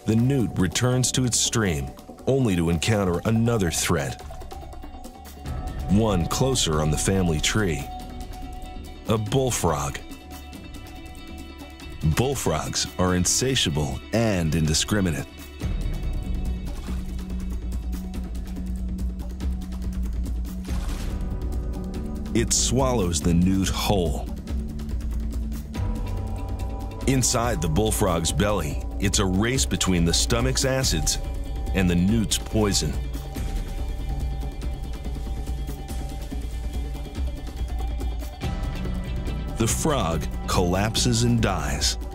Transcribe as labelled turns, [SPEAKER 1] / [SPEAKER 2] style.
[SPEAKER 1] The newt returns to its stream, only to encounter another threat. One closer on the family tree. A bullfrog. Bullfrogs are insatiable and indiscriminate. It swallows the newt whole. Inside the bullfrog's belly, it's a race between the stomach's acids and the newt's poison. The frog collapses and dies.